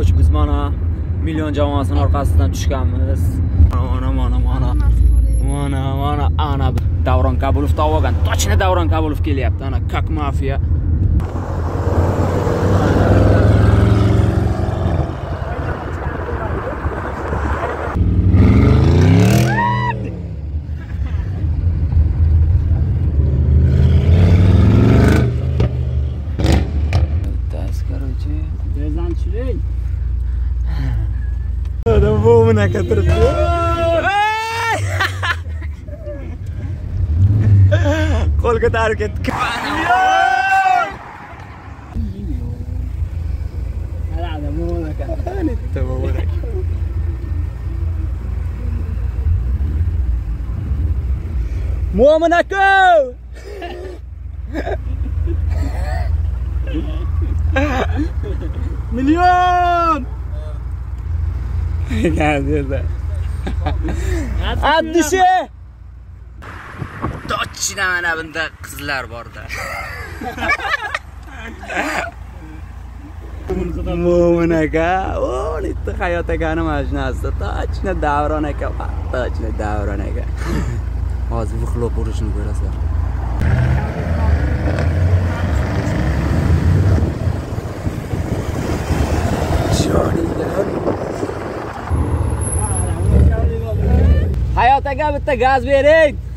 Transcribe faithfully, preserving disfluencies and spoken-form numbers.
Korotch biz mana million jamoasini orqasidan tushganmiz. Mana mana mana. Mana mana ana Davron Kabulov tavogan. Точно Davron Kabulov kelyapti. Ana как mafiya. Adam bu bunaqa turibdi. Qo'l ko'tarib ketdi. Hali bu bunaqa. Anita bu bunaqa. Mu'minaka! Million! Geldi. Addisi. To'china mana bunda qizlar borda. Mo'min aka, o, nitti hayot akani mashinasida. To'china Davron aka, to'china Davron aka. Hozir vuxlab urishni ko'rasizlar. Hayot aka bitta gaz bering.